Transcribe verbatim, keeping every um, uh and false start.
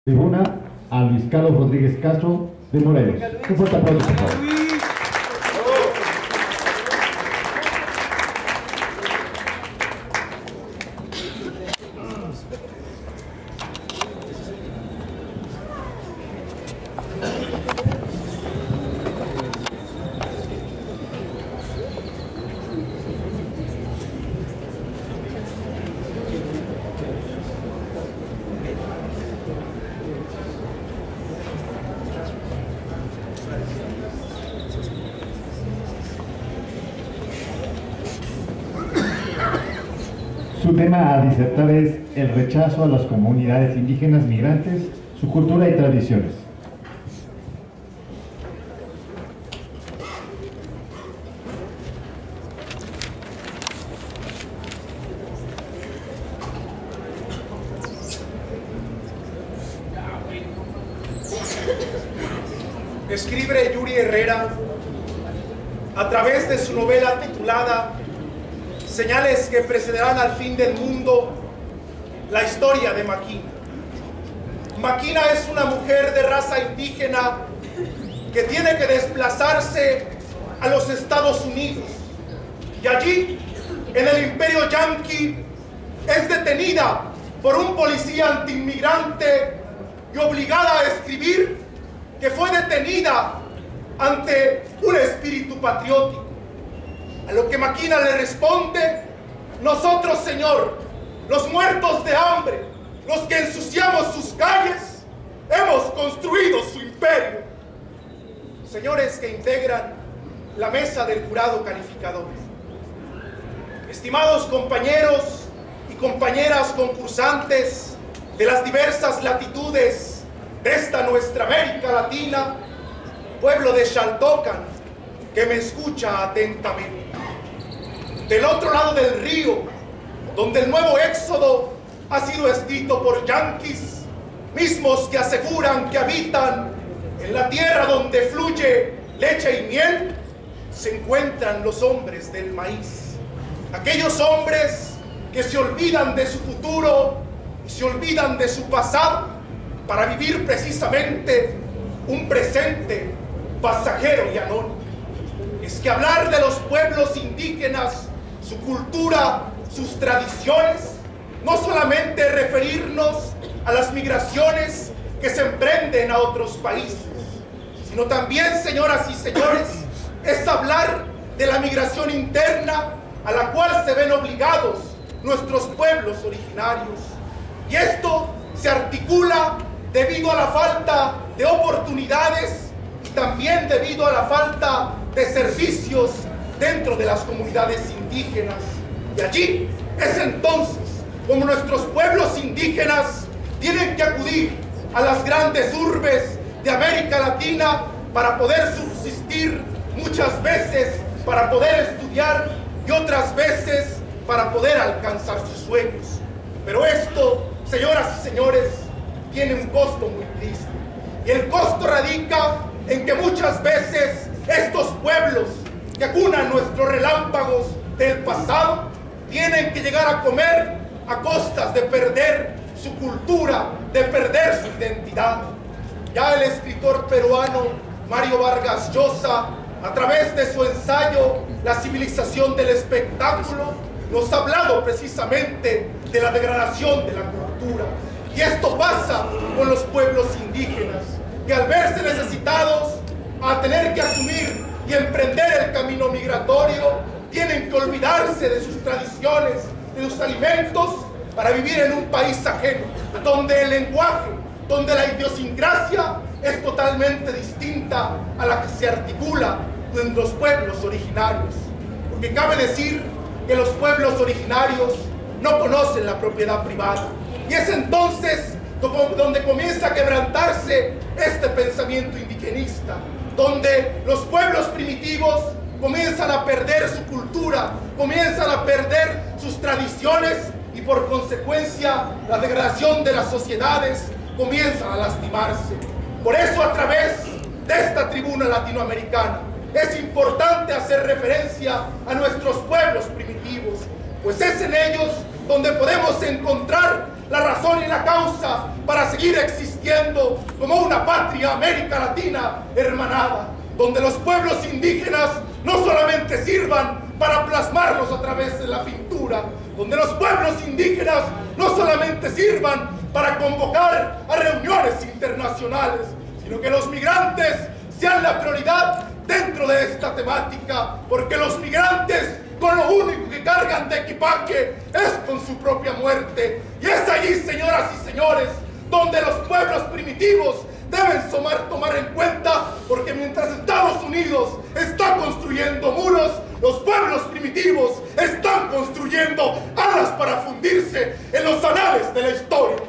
Tribuna a Luis Carlos Rodríguez Castro de Morelos. Un fuerte aplauso, por favor. Su tema a disertar es el rechazo a las comunidades indígenas migrantes, su cultura y tradiciones. Escribe Yuri Herrera a través de su novela titulada Señales que precederán al fin del mundo, la historia de Maquina. Maquina es una mujer de raza indígena que tiene que desplazarse a los Estados Unidos y allí, en el imperio yanqui, es detenida por un policía antiinmigrante y obligada a escribir que fue detenida ante un espíritu patriótico. A lo que Maquina le responde: nosotros, Señor, los muertos de hambre, los que ensuciamos sus calles, hemos construido su imperio. Señores que integran la mesa del jurado calificador, estimados compañeros y compañeras concursantes de las diversas latitudes de esta nuestra América Latina, pueblo de Xaltocan, que me escucha atentamente. Del otro lado del río, donde el nuevo éxodo ha sido escrito por yanquis, mismos que aseguran que habitan en la tierra donde fluye leche y miel, se encuentran los hombres del maíz. Aquellos hombres que se olvidan de su futuro y se olvidan de su pasado para vivir precisamente un presente pasajero y anónimo. Es que hablar de los pueblos indígenas, su cultura, sus tradiciones, no solamente referirnos a las migraciones que se emprenden a otros países, sino también, señoras y señores, es hablar de la migración interna a la cual se ven obligados nuestros pueblos originarios. Y esto se articula debido a la falta de oportunidades y también debido a la falta de servicios dentro de las comunidades indígenas. Y allí es entonces como nuestros pueblos indígenas tienen que acudir a las grandes urbes de América Latina para poder subsistir, muchas veces para poder estudiar y otras veces para poder alcanzar sus sueños. Pero esto, señoras y señores, tiene un costo muy triste. Y el costo radica en que muchas veces estos pueblos que acunan nuestros relámpagos del pasado tienen que llegar a comer a costas de perder su cultura, de perder su identidad. Ya el escritor peruano Mario Vargas Llosa, a través de su ensayo La civilización del espectáculo, nos ha hablado precisamente de la degradación de la cultura. Y esto pasa con los pueblos indígenas, que al verse necesitados a tener que asumir y emprender el camino migratorio, tienen que olvidarse de sus tradiciones, de sus alimentos, para vivir en un país ajeno, donde el lenguaje, donde la idiosincrasia es totalmente distinta a la que se articula en los pueblos originarios. Porque cabe decir que los pueblos originarios no conocen la propiedad privada. Y es entonces donde comienza a quebrantarse este pensamiento indigenista, donde los pueblos primitivos comienzan a perder su cultura, comienzan a perder sus tradiciones y por consecuencia la degradación de las sociedades comienza a lastimarse. Por eso, a través de esta tribuna latinoamericana es importante hacer referencia a nuestros pueblos primitivos, pues es en ellos donde podemos encontrar la razón y la causa para seguir existiendo como una patria América Latina hermanada, donde los pueblos indígenas no solamente sirvan para plasmarlos a través de la pintura, donde los pueblos indígenas no solamente sirvan para convocar a reuniones internacionales, sino que los migrantes sean la prioridad dentro de esta temática, porque los migrantes con lo único que cargan de equipaje es con su propia muerte. Y es allí, señoras y señores, donde los pueblos primitivos deben tomar, tomar en cuenta, porque mientras Estados Unidos está construyendo muros, los pueblos primitivos están construyendo alas para fundirse en los anales de la historia.